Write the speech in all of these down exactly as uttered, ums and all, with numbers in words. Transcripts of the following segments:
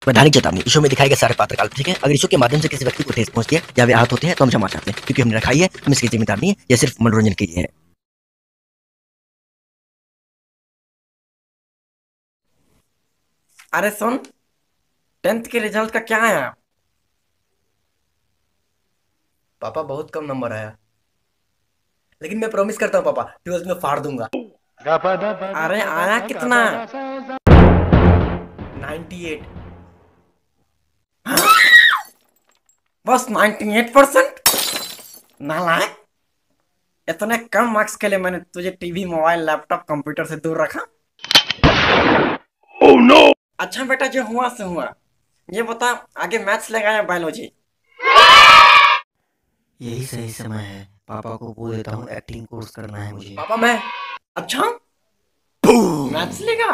वैधानिक चेतावनी, इस शो में दिखाए गए सारे पात्र काल्पनिक हैं। अगर इस शो के माध्यम से किसी व्यक्ति को ठेस पहुंचती है या वे आहत होते हैं तो हम क्षमा चाहते हैं, क्योंकि हमने रखाई है, हम इसकी जिम्मेदार नहीं है, यह सिर्फ मनोरंजन के लिए है। अरे सुन, टेंथ के रिजल्ट का क्या आया? पापा बहुत कम नंबर आया, लेकिन मैं प्रॉमिस करता हूँ पापा, ट्वेल्थ में फाड़ दूंगा। अरे आया कितना? Ninety eight. बस नाइन्टी एट परसेंट? नालायक, इतने कम मार्क्स के लिए मैंने तुझे टीवी, मोबाइल, लैपटॉप, कंप्यूटर से दूर रखा। oh, no! अच्छा बेटा, जो हुआ से हुआ। ये बता, आगे मैथ्स लेगा या बायोलॉजी? यही सही समय है, पापा को बोल देता हूँ, एक्टिंग कोर्स करना है मुझे। पापा मैं अच्छा मैथ्स लेगा?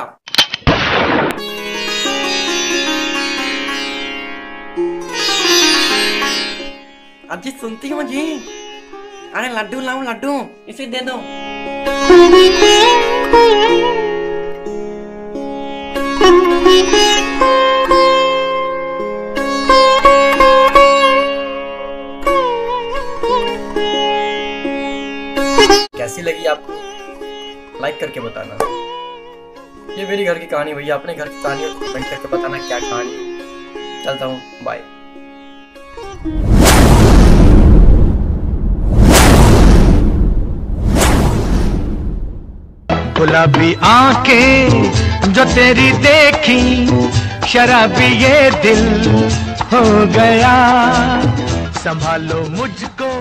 अजी सुनती हो जी? अरे लड्डू लाओ, लड्डू इसे दे दो। कैसी लगी आपको? लाइक करके बताना। ये मेरी घर की कहानी, भैया अपने घर की कहानी कमेंट करके बताना क्या कहानी। चलता हूँ, बाय। गुलाबी आंखें जो तेरी देखी, शराबी ये दिल हो गया, संभालो मुझको।